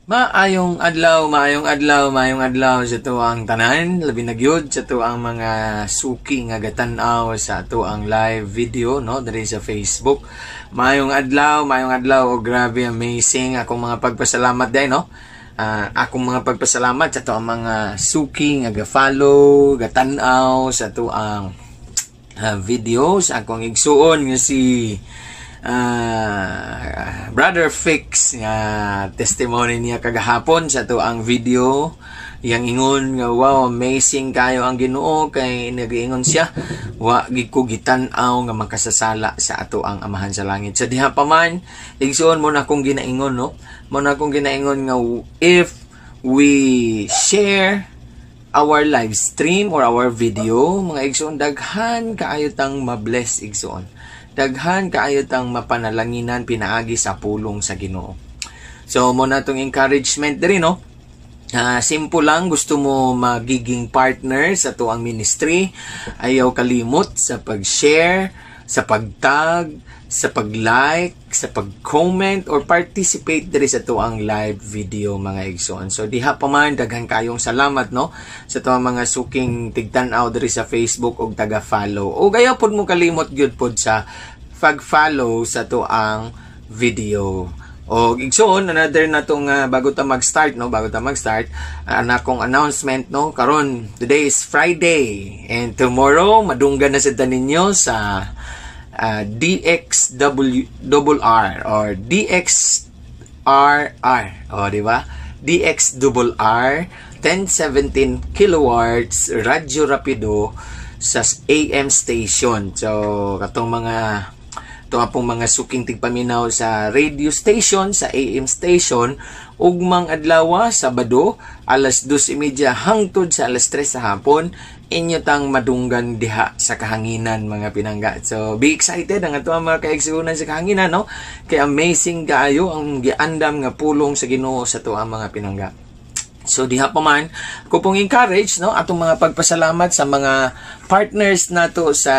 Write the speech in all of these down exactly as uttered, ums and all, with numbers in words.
Maayong adlaw, maayong adlaw, maayong adlaw sa tuang tanan, labi na gyud sa tuang mga suki nga gatan-aw sa tuang live video no diri sa Facebook. Maayong adlaw, maayong adlaw, oh, grabe amazing akong mga pagpasalamat day no. Uh, akong mga pagpasalamat sa tuang mga suki nga ga-follow, gatan-aw sa tuang uh, videos akong igsuon nga si Uh, Brother Fix nga testimony niya kagahapon sa to ang video yang ingon nga wow amazing kayo ang Ginoo kay nag-ingon siya wa gid ko gitan-aw nga makasasala sa ato ang Amahan sa Langit. Sa diha pa man igsuon mo na akong ginaingon no mo na akong ginaingon nga if we share our live stream or our video mga igsuon daghan kaayo tang mabless igsuon. Daghan kaayo tang mapanalanginan pinaagi sa pulong sa Ginoo. So mo na tong encouragement diri no. Uh, simple lang gusto mo magiging partner sa tuang ministry, ayaw kalimot sa pag-share, sa pag-tag, sa pag-like, sa pag-comment or participate diri sa tuang live video mga igsoon. So diha pa man daghan kayong salamat no sa tuang mga suking tigtan-aw diri sa Facebook og taga-follow. O gaya pod mo kalimot gyud pod sa pag-follow sa tuang video. O igsoon another na tong uh, bago ta mag-start no bago ta mag-start uh, na kong announcement no karon today is Friday and tomorrow madunggan na sad ninyo sa uh, D X W R R or D X R R o di ba D X R R ten seventeen kilowatts radyo rapido sa A M station. So katong mga ito nga pong mga suking tigpaminaw sa radio station, sa A M station, ugmang adlaw, Sabado, alas dos y media hangtod sa alas tres sa hapon, inyo tang madunggan diha sa kahanginan mga pinangga. So, be excited ang ato mga kaigsuunan sa kahanginan, no? Kaya amazing kaayo ang giandam nga pulong sa Ginoo sa to ang mga pinangga. So diha pa man ko pong encourage no atong mga pagpasalamat sa mga partners nato sa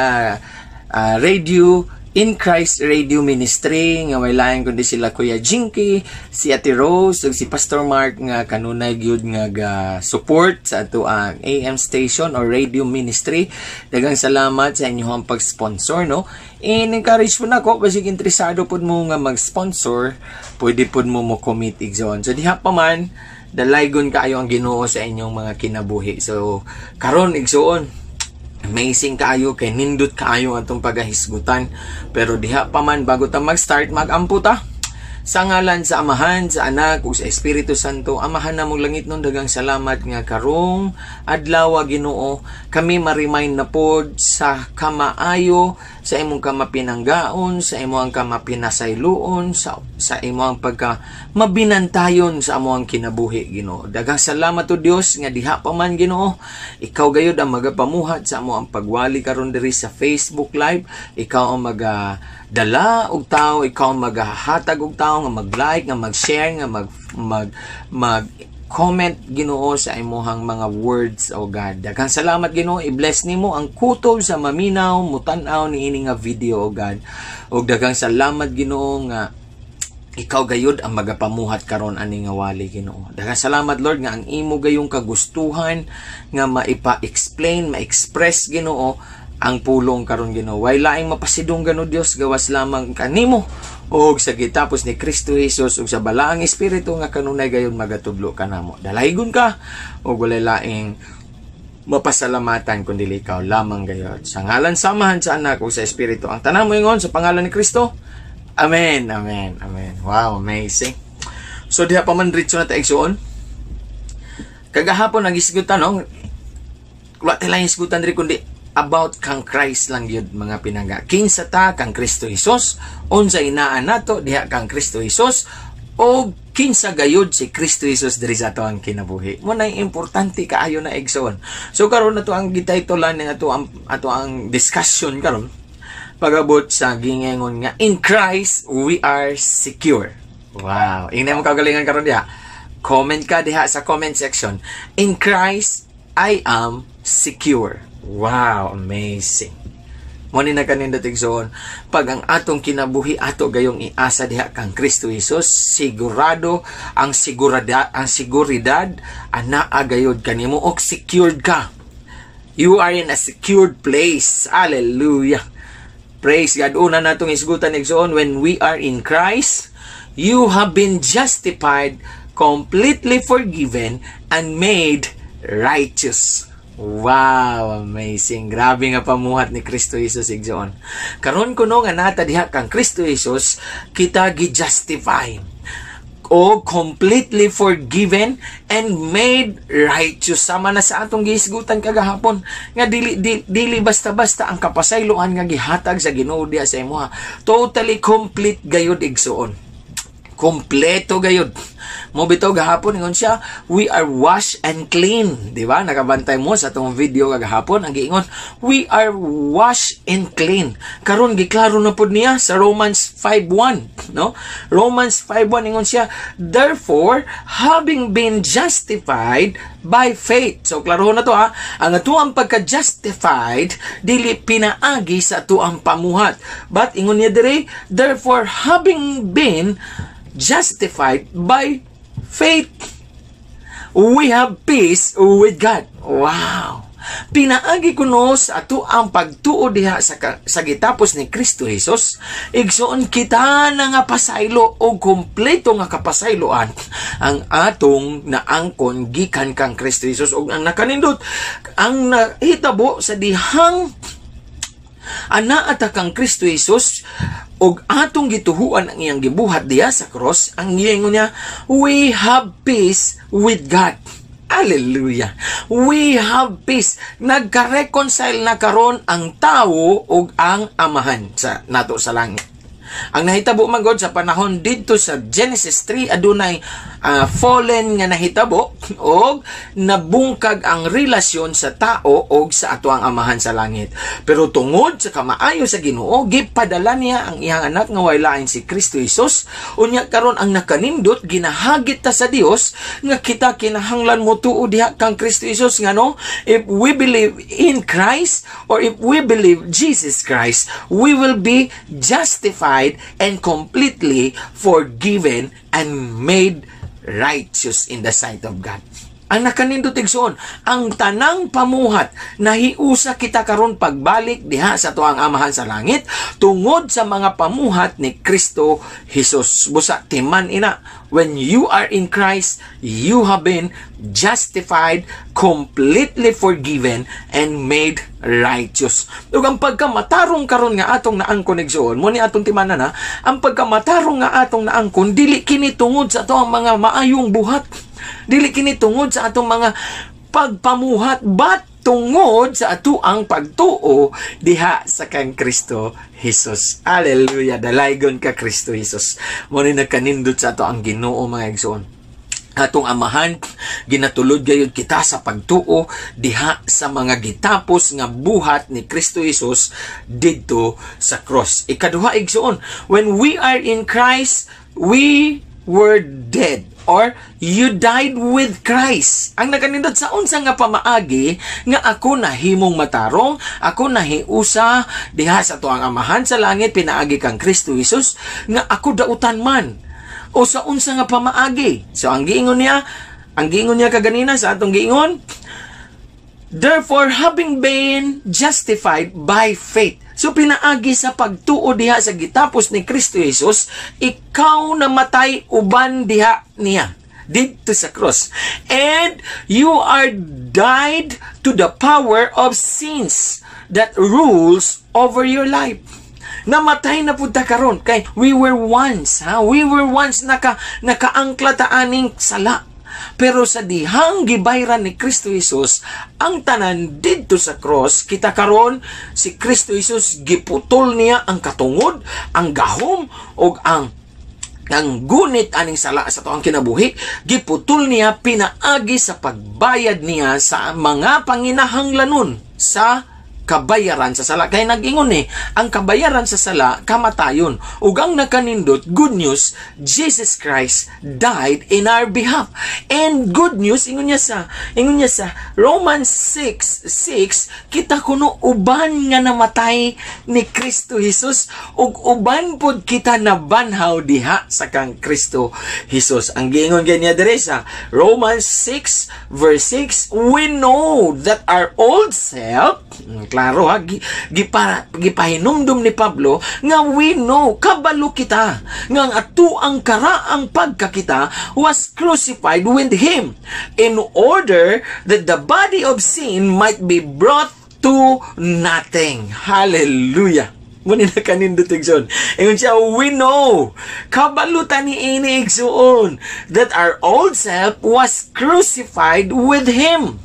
uh, radio In Christ Radio Ministry nga way lain kundi sila Kuya Jinky, si Ate Rose ug si Pastor Mark nga kanunay gyud nga ga support sa ato ang A M station or radio ministry. Daghang salamat sa inyong pag-sponsor no. And encourage po nako basig interesado pud mo nga mag-sponsor, pwede pud mo mo commit igsoon. So diha pa man dalaygon kaayo ang Ginoo sa inyong mga kinabuhi. So karon igsoon amazing kaayo kay nindot kaayo atong pagahisgutan pero diha pa man bago ta mag-start mag-ampo ta sa ngalan sa Amahan, sa Anak ug sa Espiritu Santo. Amahan namong langit nun dagang salamat nga karong adlaw Ginoo kami ma-remind na pod sa kamaayo sa imong kamapinanggaon, sa imong kamapinasayloon, sa sa imong pagka mabinantayon sa among kinabuhi Ginoo. Daghang salamat o Dios nga diha pa man Ginoo ikaw gayud ang magapamuhat sa among pagwali karon diri sa Facebook Live. Ikaw ang maga dala og tao, ikaw ang maghahatag og tao nga mag-like, nga mag-share, nga mag mag, mag comment Ginoo sa imong mga words o God. Daghang salamat Ginoo, i-bless nimo ang kutob sa maminaw mutan-aw niini nga video o God. Ug daghang salamat Ginoo nga ikaw gayud ang magapamuhat karon ani nga wali Ginoo. Daghang salamat Lord nga ang imo gayong kagustuhan nga maipa-explain, ma-express Ginoo ang pulong karon Ginoo. Way laing mapasidong gano Dios gawas lamang kanimo og sa gitapos ni Kristo Jesus ug sa balaang espiritu nga kanunay gayon magatudlo kanamo. Dalaygon ka og walay laing mapasalamatan kundi ikaw lamang gayon. Sa ngalan sa Amahan, sa Anak ug sa Espiritu ang tanan moingon sa pangalan ni Kristo. Amen. Amen. Amen. Wow, amazing. So diha pa man diretso na ta igsuon. Kagahapon nagisgutan no. Wala ta lang isgutan diri kundi about kang Christ lang yun mga pinangga. Kinsa ta kang Kristo Jesus, unsa inaan nato diha kang Kristo Jesus, o kinsa gayud si Kristo Jesus diri sa ato ang kinabuhi. Mo na importante kaayo na igsoon. So karon nato ang gitaytolan ng ato ang ato ang discussion karon pagabot sa gingengon nga in Christ we are secure. Wow, ingna mo kagalingan karon diha. Comment ka diha sa comment section. In Christ I am secure. Wow, amazing. Mo ni nakanindot igsoon, pag ang atong kinabuhi ato gayong iasa diha kang Kristo Jesus, sigurado ang sigurada ang siguridad anaa gayud kanimo og secured ka. You are in a secured place. Hallelujah. Praise God. Una natong isgutan igsoon, when we are in Christ, you have been justified, completely forgiven, and made righteous. Wow, amazing. Grabe nga pamuhat ni Kristo Jesus igsoon. Karon kuno nga nata diha kang Kristo Jesus, kita gi-justify o completely forgiven and made righteous. Sama na sa atong gihisgutan kagahapon nga dili dili, dili basta-basta ang kapasayloan nga gihatag sa Ginoo diha sa imo. Totally complete gayud igsoon. Kompleto gayud. Mo bitaw gahapon ingon siya, we are washed and clean, di ba? Nakabantay mo sa atong video kagahapon ang giingon, we are washed and clean. Karon giklaro na pud niya sa Romans five one, no? Romans five one ingon siya, therefore, having been justified by faith. So klaro na to ha. Ang atuang pagka-justified dili pinaagi sa atuang pamuhat. But ingon niya dire, therefore, having been justified by faith, we have peace with God. Wow! Pinaagi kuno sa ato ang pagtuo diha sa, sa gitapos ni Kristo Jesus, igsoon kita na nga pasaylo o kompleto nga kapasayloan ang atong naangkon gikan kang Kristo Jesus. O ang nakanindot, ang nahitabo sa dihang ana ata kang Kristo Jesus og atong gituhuan ang iyang gibuhat diha sa cross, ang ingon niya, we have peace with God. Hallelujah. We have peace. Nagka-reconcile na karon ang tawo ug ang amahan sa nato sa langit. Ang nahitabo man God sa panahon didto sa Genesis three, adunay uh, fallen nga nahitabo og nabungkag ang relasyon sa tao og sa atoang amahan sa langit. Pero tungod sa kamaayo sa Ginoo, gipadala niya ang iyang anak nga way lain si Kristo Jesus. Unya karon ang nakanindot ginahagit ta sa Dios nga kita kinahanglan mo tuo diha kang Kristo Jesus nga no, if we believe in Christ or if we believe Jesus Christ, we will be justified and completely forgiven and made righteous in the sight of God. Ang nakanindot igsoon, ang tanang pamuhat nahiusa kita karon pagbalik diha sa tuang amahan sa langit tungod sa mga pamuhat ni Kristo Jesus. Busa timan ina, when you are in Christ, you have been justified, completely forgiven, and made righteous. Ug ang pagkamatarong karon nga atong naangkon igsoon, mo ni atong timanan na, ang pagkamatarong nga atong naangkon dili kini tungod sa atong mga maayong buhat. Dili kini tungod sa atong mga pagpamuhat, but tungod sa ato ang pagtuo diha sa kang Kristo Jesus. Hallelujah. Dalaygon ka Kristo Jesus. Mo ni nagkanindot sa ato ang Ginoo mga igsoon. Atong amahan, ginatulod gayud kita sa pagtuo diha sa mga gitapos nga buhat ni Kristo Jesus didto sa cross. Ikaduha igsoon, when we are in Christ, we were dead. Or, you died with Christ. Ang nakanindot sa unsa nga pamaagi, nga ako nahimong matarong, ako nahiusa, diha sa tuang amahan sa langit, pinaagi kang Kristo Jesus, nga ako dautan man. O sa unsa nga pamaagi. So, ang giingon niya, ang giingon niya kaganina sa atong giingon, therefore, having been justified by faith. So, pinaagi sa pagtuo diha sa gitapos ni Kristo Jesus, ikaw namatay uban diha niya dito sa cross. And you are died to the power of sins that rules over your life. Namatay na pud ta karon kay we were once, ha? We were once naka nakaangkla ta aning sala. Pero sa dihang gibayran ni Kristo Jesus, ang tanan didto sa cross, kita karon si Kristo Jesus giputol niya ang katungod, ang gahom og ang ang gunit aning sala sa tuang kinabuhi, giputol niya pinaagi sa pagbayad niya sa mga panginahanglanon sa kabayaran sa sala. Kaya nag-ingon eh, ang kabayaran sa sala, kamatayon. Ug ang nakanindot, good news, Jesus Christ died in our behalf. And good news, ingon niya sa, ingon niya sa Romans six six, kita kuno uban nga namatay ni Kristo Jesus, ug uban pod kita nabanhaw diha sa kang Kristo Jesus. Ang giingon ganyan dire sa Romans six verse six, we know that our old self, klaro ha, gipa, gipahinumdum ni Pablo nga we know, kabalo kita nga ang ato ang karaang pagkakita was crucified with him in order that the body of sin might be brought to nothing. Hallelujah. Muna na kanindot igsoon. Ingon siya, we know, kabalutan ni ini igsoon, that our old self was crucified with him.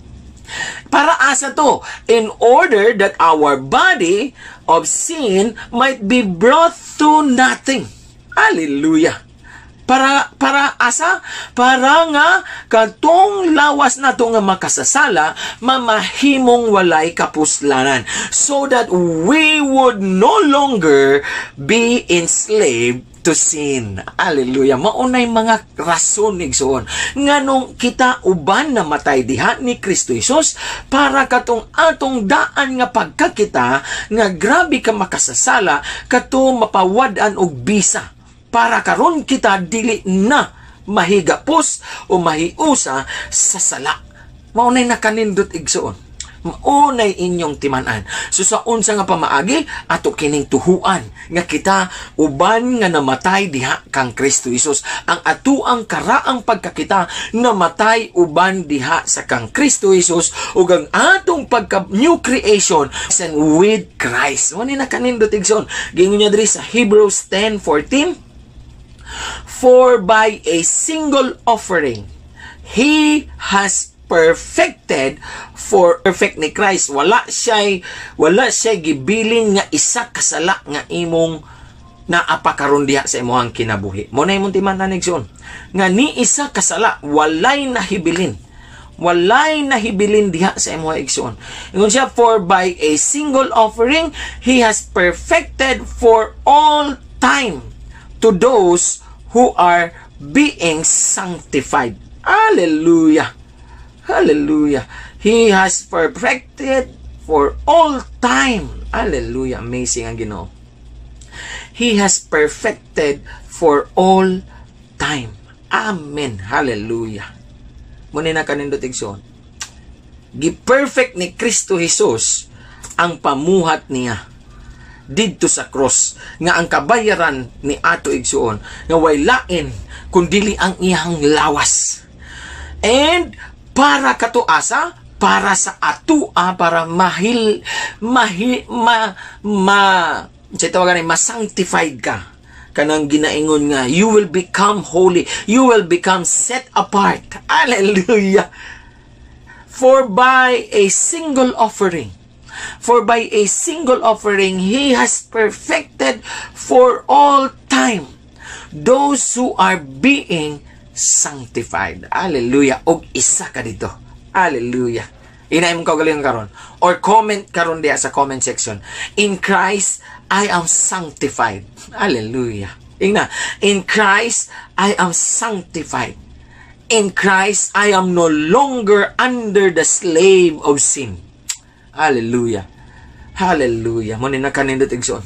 Para asa to? In order that our body of sin might be brought to nothing. Hallelujah. Para, para asa? Para nga katong lawas na to nga makasasala, mamahimong walay kapuslanan. So that we would no longer be enslaved to sin. Hallelujah. Maunay mga rason igsoon nganong kita uban na matay diha ni Kristo Jesus para katong atong daan nga pagkakita nga grabe ka makasasala kato mapawad-an og bisa para karon kita dili na mahigapos o mahiusa sa sala. Maunay nakanindot igsoon. Maunay inyong timanan. So sa unsa nga pamaagi, ato kining tuhuan nga kita uban nga namatay diha kang Kristo Jesus. Ang atuang karaang pagkakita namatay uban diha sa kang Kristo Jesus ug ang atong pagka new creation and with Christ. Wani na kanindot igsoon. Gingon niya diri sa Hebrews ten fourteen, for by a single offering he has perfected for perfect ni Christ. Wala siya wala siya gibilin nga isa kasala nga imong naapakaron diha sa imong kinabuhi. Mo na imong timan-an igsoon nga ni isa kasala walay nahibilin. Walay nahibilin diha sa imong igsoon. Ingon siya, for by a single offering he has perfected for all time to those who are being sanctified. Hallelujah. Hallelujah. He has perfected for all time. Hallelujah. Amazing ang Ginoo. He has perfected for all time. Amen. Hallelujah. Muna na kanindot igsoon. Gi-perfect ni Kristo Jesus ang pamuhat niya didto sa cross nga ang kabayaran ni ato igsuon nga way lain kundili ang iyang lawas. And para katuasa, para sa atua, para mahil mahi ma ma sa tawagan ay ma-sanctified ka kanang ginaingon nga you will become holy, you will become set apart. Hallelujah. For by a single offering For by a single offering, He has perfected for all time those who are being sanctified. Hallelujah. Og isa ka dito. Hallelujah. Inay mong kaugalingan karon. Or comment karon diya sa comment section. In Christ, I am sanctified. Hallelujah. Ingna. In Christ, I am sanctified. In Christ, I am no longer under the slave of sin. Hallelujah. Hallelujah. Mo ni nakanindot igsoon.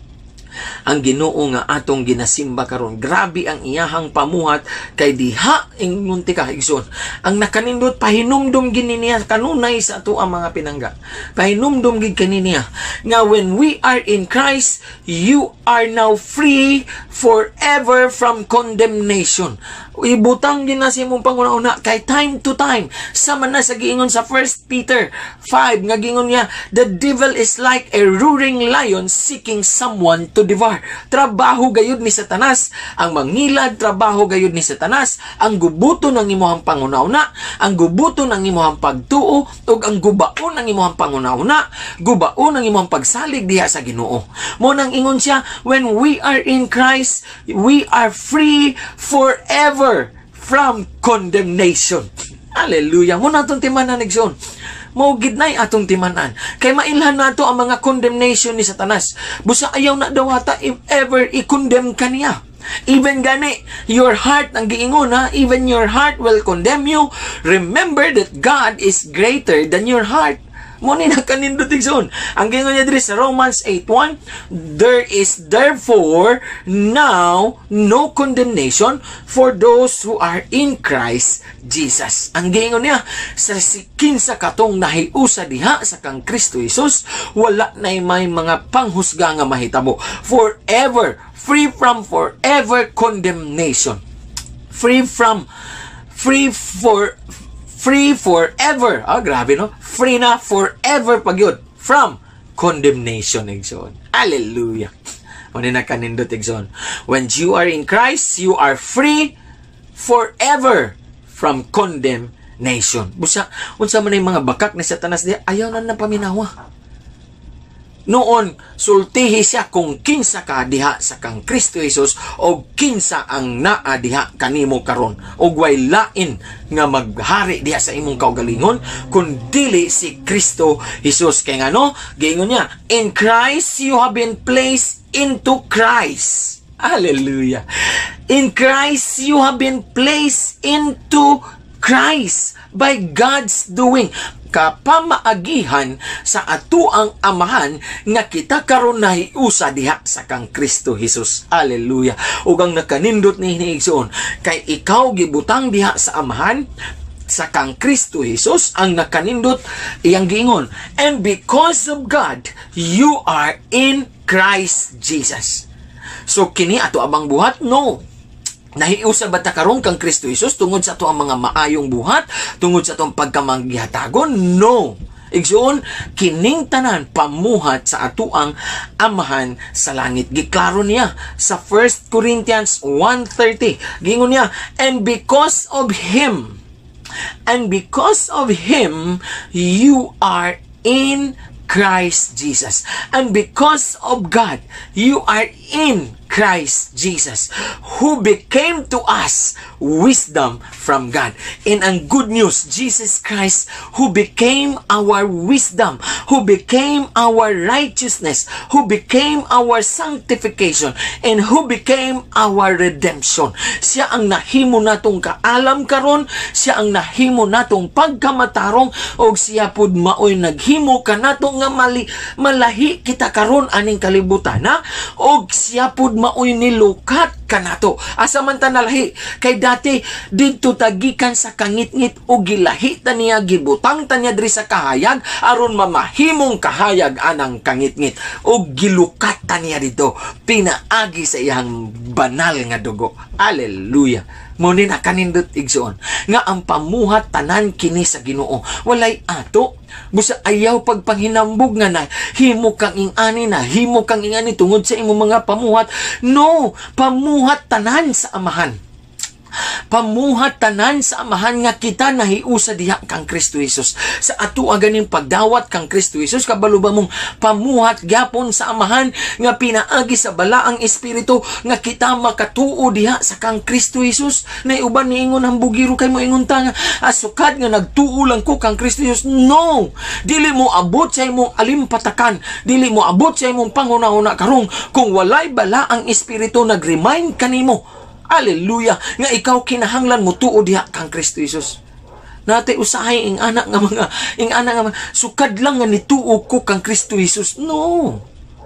Ang Ginoo nga atong ginasimba karon, grabe ang iyahang pamuhat kay diha ingunti ka igsoon. Ang nakanindot pahinumdum gini niya kanunay sa ato ang mga pinangga. Pahinumdum gid kaniniya nga when we are in Christ, you are now free forever from condemnation. Ibutang gina sa imong panguna-una kay time to time sama na sa giingon sa First Peter five nga giingon niya, the devil is like a roaring lion seeking someone to devour. Trabaho gayud ni Satanas ang mangilad, trabaho gayud ni Satanas ang gubuto ng imong panguna-una, ang gubuto ng imong pagtuo ug ang gubaon ng imong panguna-una, gubaon ng imong pagsalig diha sa Ginoo. Mo nang ingon siya, when we are in Christ, we are free forever from condemnation. Hallelujah. Muna itong timanan igsoon. Mao gid nay atong timan-an. Kay mailhan nato ang mga condemnation ni Satanas. Busa ayaw na daw ata if ever i-condemn kaniya. Even gani, your heart ang giingon ha, even your heart will condemn you. Remember that God is greater than your heart. Mo ni nakanindot igsoon. Ang gingon niya diri sa Romans eight one, there is therefore now no condemnation for those who are in Christ Jesus. Ang gingon niya sa kinsa katong nahiusa diha sa kang Kristo Jesus, wala nay may mga panghusga nga mahitabo. Forever, free from forever condemnation. Free from free for Free forever. Ah, grabe no? Free na forever pagyud from condemnation, igsoon. Hallelujah. Muna na kanindot, igsoon. When you are in Christ, you are free forever from condemnation. Busa, unsa man ay mga bakak ni Satanas di, ayaw na nang paminawa. Noon, sultihi siya kung kinsa ka diha sa kang Kristo Jesus o kinsa ang naa diha kanimo karon. O way lain nga maghari diha sa imong kaugalingon kung dili si Kristo Jesus. Kaya nga no, giingon niya, in Christ you have been placed into Christ. Hallelujah. In Christ you have been placed into Christ by God's doing. Kapamaagihan sa atuang amahan nga kita karon nahiusa diha sa kang Kristo Jesus. Hallelujah. Ug ang nakanindot ni hiniigsoon, kay ikaw gibutang diha sa amahan sa kang Kristo Jesus, ang nakanindot iyang giingon, and because of God you are in Christ Jesus. So kini ato abang buhat? No. Nahiusa ba ta karon kang Kristo Jesus tungod sa ato ang mga maayong buhat, tungod sa atong pagkamanggihatagon? No. Igsoon, kining tanan pamuhat sa atuang amahan sa langit. Giklaro niya sa First Corinthians one thirty. Gingon niya, and because of Him, and because of Him, you are in Christ Jesus. And because of God, you are in Christ Jesus, who became to us wisdom from God. In ang good news, Jesus Christ, who became our wisdom, who became our righteousness, who became our sanctification, and who became our redemption. Siya ang nahimo natong kaalam karon, siya ang nahimo natong pagkamatarong, og siya pud maoy naghimo kanato nga mali, malahi kita karon aning kalibutan, ha? Og siya pud maoy nilukat kanato. Asa man ta nalahi, kay dati didto tagikan sa kangit-ngit o gilahi ta niya, gibutang ta niya diri sa kahayag aron mamahimong kahayag anang kangit-ngit, o gilukat ta niya dito pinaagi sa iyang banal nga dugo. Hallelujah. Muni na kanindot igsoon nga ang pamuhat tanan kini sa Ginoo walay ato. Busa ayaw pagpanghinambog nga na himo kang ingani na himo kang ingani tungod sa imong mga pamuhat. No, pamuhat tanan sa amahan. Pamuhat tanan sa amahan nga kita nahiusa diha kang Kristo Jesus. Sa ato ganing pagdawat kang Kristo Jesus, kabalo ba mong pamuhat gyapon sa amahan nga pinaagi sa balaang espiritu nga kita makatuo diha sa kang Kristo Jesus. Na uban niingon ang bugiro kay mo ingon ta nga asukad nga nagtuo lang ko kang Kristo Jesus. No, dili mo abot sa imong alimpatakan, dili mo abot sa imong panghuna-huna karong kung walay balaang espiritu nag-remind kanimo. Hallelujah, nga ikaw kinahanglan mo tuo diha kang Kristo Jesus. Natay usahay ing anak nga mga ing anak nga mga, sukad lang nga nituo ko kang Kristo Jesus. No.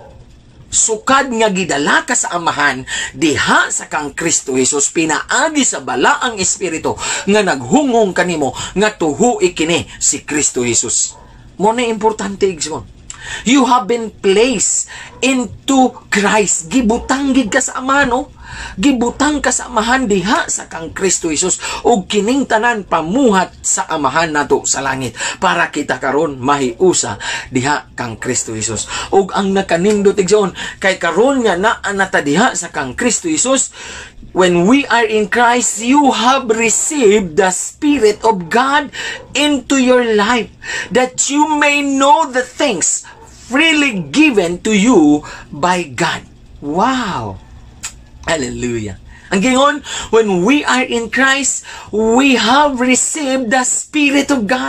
Sukad nga gidala ka sa amahan diha sa kang Kristo Jesus, pinaagi sa balaang espiritu nga naghungong kanimo nga tuho ikini si Kristo Jesus. Mo na importante igsoon. You have been placed into Christ. Gibutang gid ka sa amahan, no? Gibutang ka sa amahan diha sa kang Kristo Jesus, ug kining tanan pamuhat sa amahan nato sa langit para kita karon mahiusa diha kang Kristo Jesus. Ug ang nakanindot igsoon kay karon nga naa nata diha sa kang Kristo Jesus, when we are in Christ, you have received the Spirit of God into your life, that you may know the things freely given to you by God. Wow! Hallelujah. Ang gingon, when we are in Christ, we have received the Spirit of God.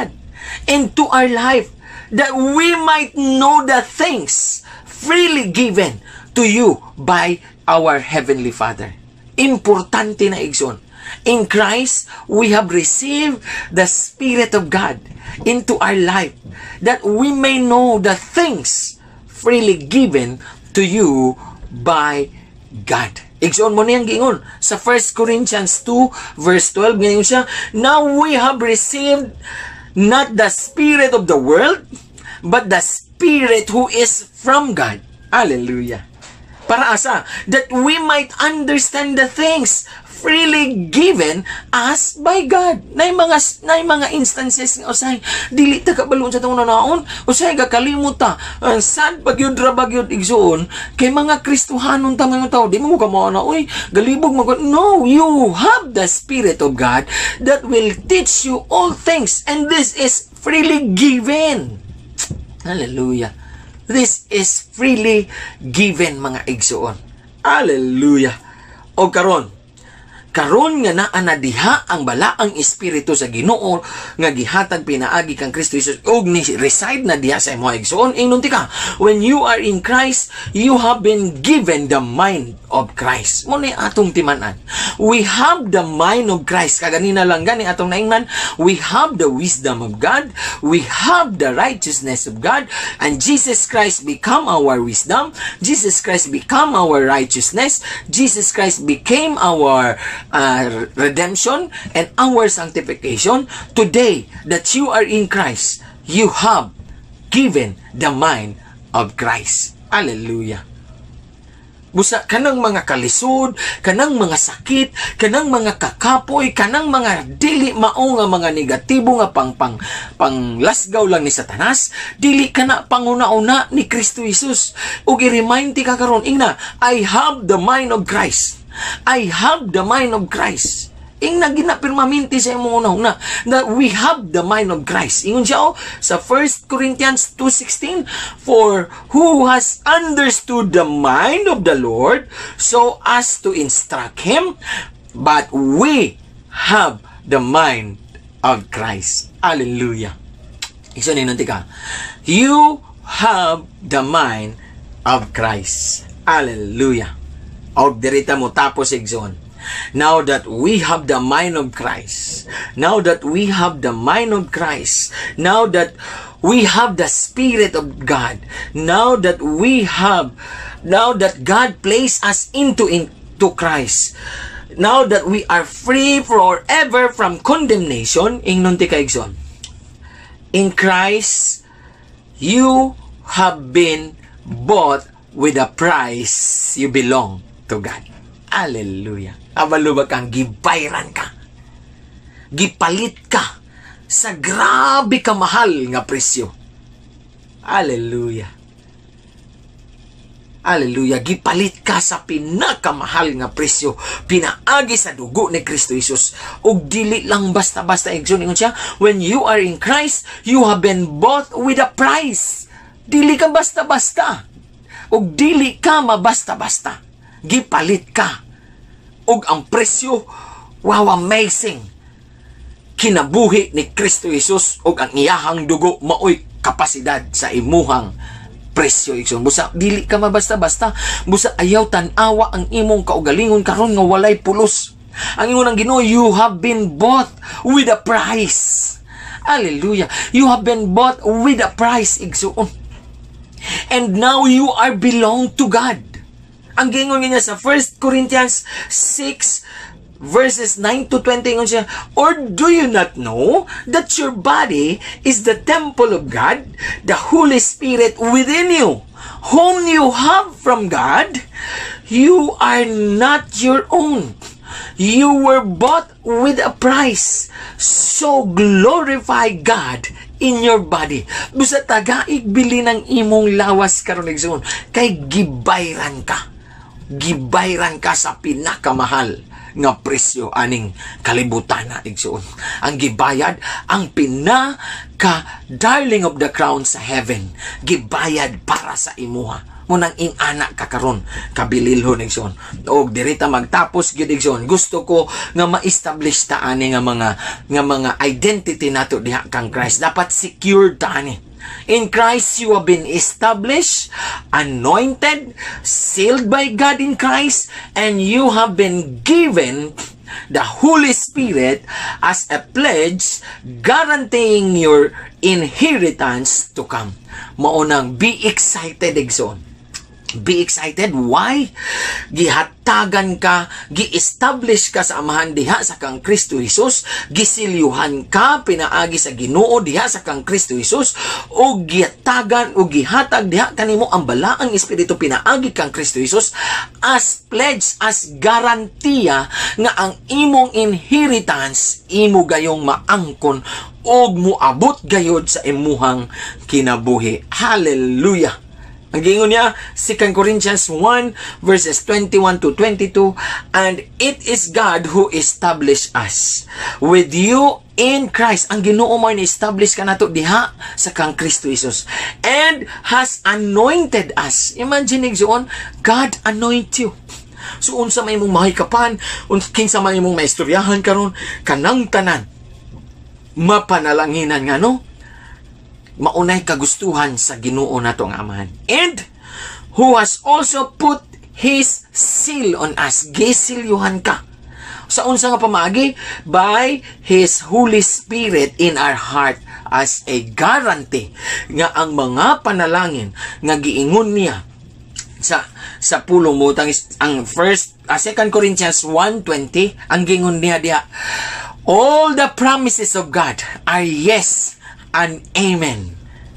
into our life, that we might know the things freely given to you by our Heavenly Father. Importante na igsoon. In Christ, we have received the Spirit of God into our life, that we may know the things freely given to you by God. Igsoon mo niyang giingon sa First Corinthians two verse twelve, ngayon siya, now we have received not the spirit of the world, but the Spirit who is from God. Hallelujah. Para asa? That we might understand the things freely given us by God. Nay mga nay mga instances nga usay dili ta kabalon sa tong nanaon, usay gakalimuta. Uh, sad pagyud ra bagyud igsuon kay mga Kristohanon ta mga tao, di mo ka mao na oy galibog mag. No, you have the Spirit of God that will teach you all things, and this is freely given. Hallelujah. This is freely given, mga igsuon. Hallelujah. O karon, karon nga naa na diha ang balaang espiritu sa Ginoo nga gihatag pinaagi kang Kristo Jesus ug ni reside na diha sa imong igsuon. Ingnon ti ka, when you are in Christ, you have been given the mind of Christ. Mo ni atong timan-an. We have the mind of Christ. Kaganina lang gani atong naingnan, we have the wisdom of God, we have the righteousness of God, and Jesus Christ become our wisdom, Jesus Christ become our righteousness, Jesus Christ became our uh, redemption and our sanctification. Today that you are in Christ, you have given the mind of Christ. Hallelujah. Busa kanang mga kalisod, kanang mga sakit, kanang mga kakapoy, kanang mga dili mao nga mga negatibo nga pang pang panglasgaw lang ni Satanas, dili kana panguna-una ni Kristo Jesus. Ug i-remind ti ka karon, ingna, I have the mind of Christ. I have the mind of Christ. Ing na ginapirmaminti sa imong una-una that we have the mind of Christ. Ingon siya oh, sa First Corinthians two sixteen, for who has understood the mind of the Lord so as to instruct him, but we have the mind of Christ. Hallelujah. Iso ninunti ka. You have the mind of Christ. Hallelujah. Og dirita mo tapos igsoon. Now that we have the mind of Christ, now that we have the mind of Christ, now that we have the Spirit of God, now that we have, now that God placed us into, into Christ, now that we are free forever from condemnation, ingnon ti kaigsoon. In Christ, you have been bought with a price. You belong to God. Hallelujah. Abalo ba kang gibayran ka? Gipalit ka sa grabe ka mahal nga presyo. Hallelujah. Hallelujah. Gipalit ka sa pinakamahal nga presyo. Pinaagi sa dugo ni Kristo Jesus. Ug dili lang basta-basta igsoon ingon siya, when you are in Christ, you have been bought with a price. Dili ka basta-basta. Ug dili ka mabasta-basta. Gipalit ka. Ug ang presyo, wow, amazing. Kinabuhi ni Kristo Jesus ug ang iyahang dugo maoy kapasidad sa imuhang presyo. Igsoon, busa dili ka mabasta-basta. Busa ayaw tan-awa ang imong kaugalingon karon nga walay pulos. Ang imong Ginoo, you have been bought with a price. Hallelujah. You have been bought with a price, igsoon. And now you are belong to God. Ang gingon niya sa First Corinthians six verses nine to twenty, ngon siya, or do you not know that your body is the temple of God, the Holy Spirit within you, whom you have from God? You are not your own. You were bought with a price. So glorify God in your body. Busa tagaig bili ng imong lawas karon igsoon, kay gibayran ka. Gibayran ka sa pinakamahal nga presyo aning kalibutan na igsoon. Ang gibayad, ang pinaka darling of the crown sa heaven, gibayad para sa imuha. Munang ing anak kakaron kabililhon igsoon. Og dirita magtapos gyud igsoon. Gusto ko nga ma-establish ta ani nga mga nga mga identity nato diha kang Christ. Dapat secured ta ani. In Christ you have been established, anointed, sealed by God in Christ, and you have been given the Holy Spirit as a pledge guaranteeing your inheritance to come. Maunang be excited igsoon. Be excited. Why? Gihatagan ka, gi-establish ka sa amahan diha sa kang Kristo Jesus, gisilyuhan ka pinaagi sa Ginoo diha sa kang Kristo Jesus, o gihatagan o gihatag diha kanimo ang balaang espiritu pinaagi kang Kristo Jesus as pledge, as garantiya nga ang imong inheritance imo gayong maangkon og moabot gayod sa imuhang kinabuhi. Hallelujah! Ang gingon niya, Second Corinthians one, verses twenty-one to twenty-two, and it is God who established us with you in Christ. Ang Ginoo mo ni-establish ka nato diha sa kang Kristo Jesus, and has anointed us. Imagine igsoon, God anoint you. So unsa may mong mahikapan, kinsa may mong maistoryahan karon, kanang tanan mapanalanginan nga no, maunay kagustuhan sa Ginoo nato nga amahan. And who has also put His seal on us. Gisilyuhan ka. Sa unsa nga pamaagi? By His Holy Spirit in our heart as a guarantee nga ang mga panalangin nga giingon niya sa sa pulong mo ang first uh, Second Corinthians one twenty, ang gingon niya diha, all the promises of God are yes and amen.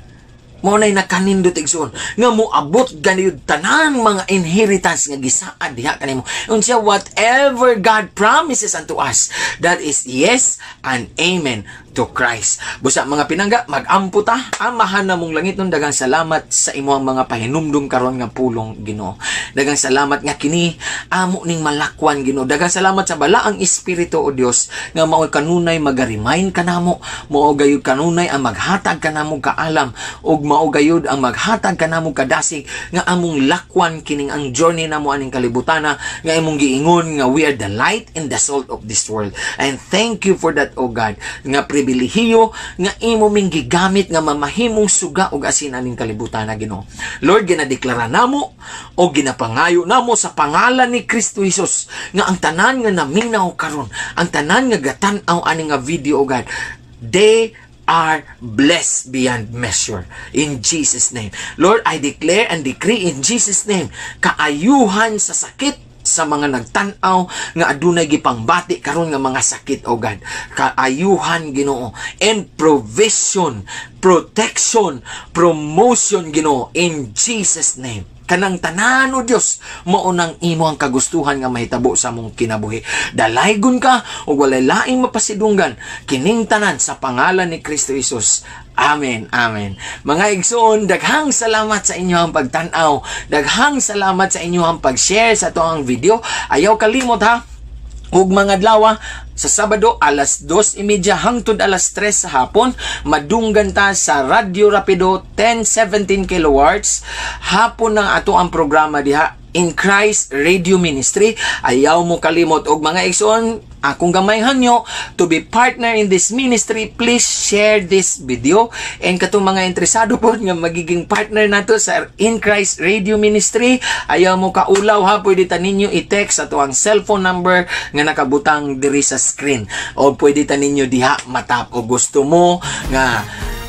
Mo nay nakanindot igsoon nga moabot ganiyud tanan mga inheritance nga gisaad diha kanimo. Unsa whatever God promises unto us, that is yes and amen to Christ. Busa mga pinangga, mag-ampo ta. Amahan na mong langit nun, dagang salamat sa imong mga pahinumdum karon nga pulong Ginoo. Dagang salamat nga kini amo ning malakwan Ginoo. Dagang salamat sa balaang espiritu o Dios nga mao kanunay maga-remind kanamo, mao gayud kanunay ang maghatag kanamo kaalam, ug mao gayud ang maghatag kanamo kadasig nga among lakwan kining ang journey namo aning kalibutana nga imong giingon nga we are the light and the salt of this world. And thank you for that, O God, nga pribilehiyo nga imo ming gigamit nga mamahimong suga ug asin aning kalibutan na Ginoo. Lord, ginadeklara namo o ginapangayo namo sa pangalan ni Kristo Jesus nga ang tanan nga naminaw karon, ang tanan nga gatan-aw ani nga video, O God, they are blessed beyond measure. In Jesus' name. Lord, I declare and decree in Jesus' name, kaayuhan sa sakit sa mga nagtanaw nga adunay gipangbati karon nga mga sakit, O God. Kaayuhan Ginoo, and provision, protection, promotion Ginoo, in Jesus' name. Kanang tanan, O Dios, mao nang imo ang kagustuhan nga mahitabo sa mong kinabuhi. Dalaygon ka ug walay laing mapasidunggan kining tanan sa pangalan ni Kristo Jesus. Amen, amen. Mga igsoon, daghang salamat sa inyo ang pagtan-aw. Daghang salamat sa inyo ang pag-share sa toang video. Ayaw kalimot ha, ug mga adlaw sa Sabado alas dos y media hangtod alas tres sa hapon, madunggan ta sa Radio Rapido ten seventeen kilohertz. Hapon ng ato ang programa diha in Christ Radio Ministry. Ayaw mo kalimot, og mga igsoon, akong gamay hanyo to be partner in this ministry, please share this video. And katong mga interesado po nga magiging partner nato sa In Christ Radio Ministry, ayaw mo kaulaw ha, pwede ta ninyo i-text ato ang cellphone number nga nakabutang diri sa screen, o pwede ta ninyo diha matap o gusto mo nga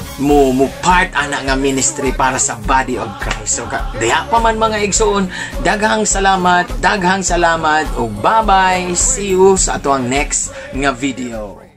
mo mo part ana nga ministry para sa body of Christ. So diha pa man mga igsoon, daghang salamat, daghang salamat, ug bye bye, see you sa ato ang next nga video.